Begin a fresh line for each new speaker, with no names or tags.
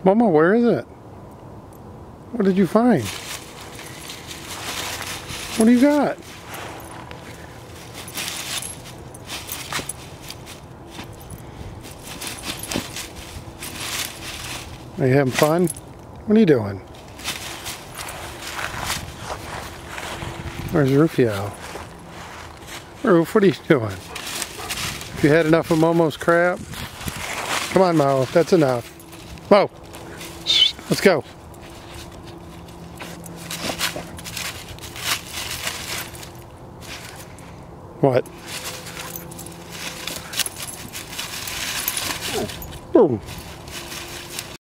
Momo, where is it? What did you find? What do you got? Are you having fun? What are you doing? Where's Rufio? Roof, what are you doing? Have you had enough of Momo's crap? Come on, Mo, that's enough. Mo, let's go. What? Oh.